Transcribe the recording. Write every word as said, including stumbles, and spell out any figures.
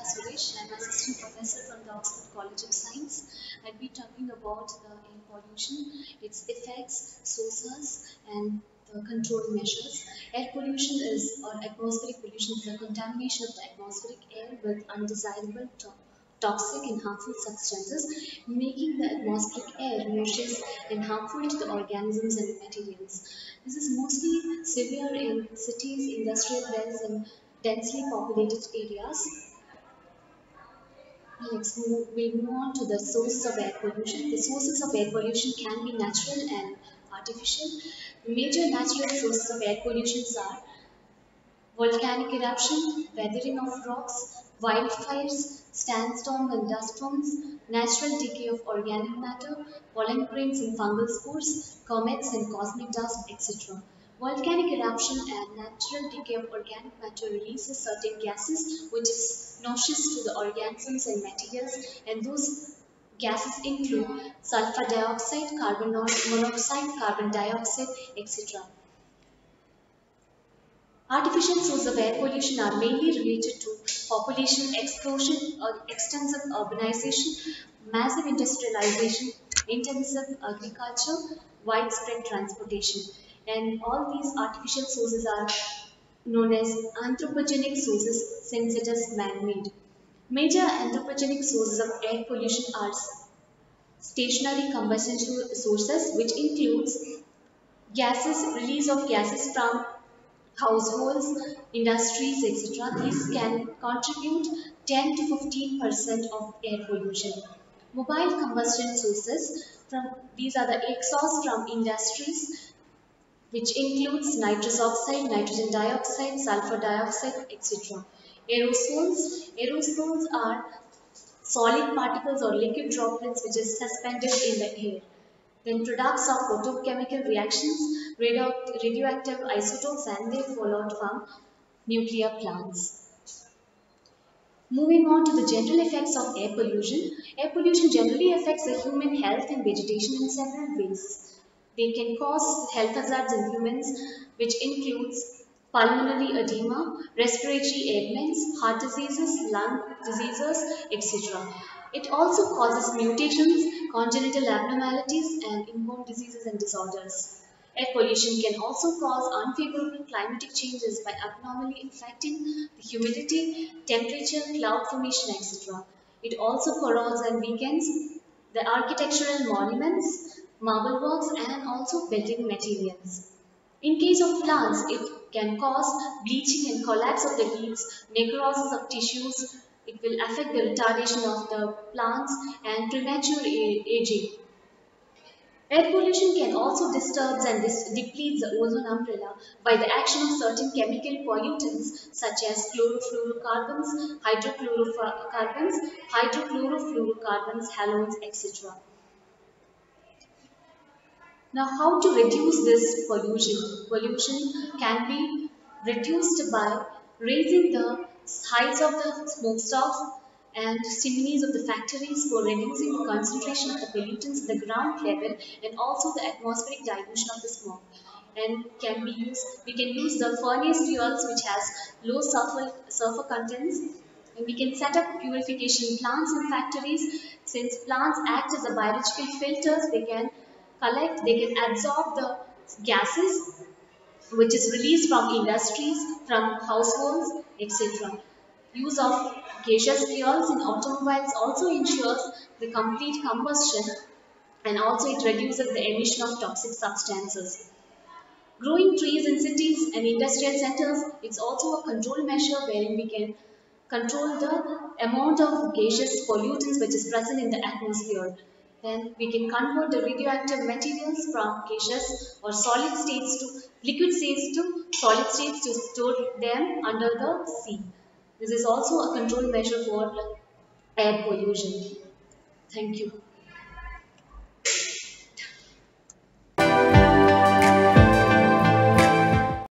Suresh. I'm assistant professor from the Oxford College of Science. I'll be talking about the air pollution, its effects, sources, and the control measures. Air pollution is, or atmospheric pollution, is the contamination of the atmospheric air with undesirable to toxic and harmful substances, making the atmospheric air noxious and harmful to the organisms and materials. This is mostly severe in cities, industrial belts, and densely populated areas. Let's move, we move on to the sources of air pollution. The sources of air pollution can be natural and artificial. The major natural sources of air pollution are volcanic eruption, weathering of rocks, wildfires, sandstorms and dust storms, natural decay of organic matter, pollen grains and fungal spores, comets and cosmic dust, et cetera. Volcanic eruption and natural decay of organic matter releases certain gases which is noxious to the organisms and materials, and those gases include sulfur dioxide, carbon monoxide, carbon dioxide, et cetera. Artificial sources of air pollution are mainly related to population explosion or extensive urbanization, massive industrialization, intensive agriculture, widespread transportation. And all these artificial sources are known as anthropogenic sources since it is man-made. Major anthropogenic sources of air pollution are stationary combustion sources, which includes gases, release of gases from households, industries, et cetera. These can contribute ten to fifteen percent of air pollution. Mobile combustion sources, from these are the exhausts from industries, which includes nitrous oxide, nitrogen dioxide, sulfur dioxide, et cetera. Aerosols, aerosols are solid particles or liquid droplets which is suspended in the air. Then products of photochemical reactions, radio radioactive isotopes, and their fallout from nuclear plants. Moving on to the general effects of air pollution. Air pollution generally affects the human health and vegetation in several ways. They can cause health hazards in humans, which includes pulmonary edema, respiratory ailments, heart diseases, lung diseases, et cetera. It also causes mutations, congenital abnormalities, and inborn diseases and disorders. Air pollution can also cause unfavorable climatic changes by abnormally affecting the humidity, temperature, cloud formation, et cetera. It also corrodes and weakens the architectural monuments, marble works, and also building materials. In case of plants, it can cause bleaching and collapse of the leaves, necrosis of tissues. It will affect the retardation of the plants and premature aging. Air pollution can also disturb and dis deplete the ozone umbrella by the action of certain chemical pollutants such as chlorofluorocarbons, hydrochlorocarbons, hydrochlorofluorocarbons, halogens, et cetera. Now, how to reduce this pollution? Pollution can be reduced by raising the heights of the smokestacks and chimneys of the factories for reducing the concentration of the pollutants at the ground level and also the atmospheric dilution of the smoke. And can be used, we can use the furnace fuels which has low sulfur, sulfur contents, and we can set up purification plants in factories. Since plants act as a biological filters, they can collect, they can absorb the gases which is released from industries, from households, et cetera. Use of gaseous fuels in automobiles also ensures the complete combustion, and also it reduces the emission of toxic substances. Growing trees in cities and industrial centers, it's also a control measure wherein we can control the amount of gaseous pollutants which is present in the atmosphere. Then we can convert the radioactive materials from gaseous or solid states to liquid states to solid states to store them under the sea. This is also a control measure for air pollution. Thank you.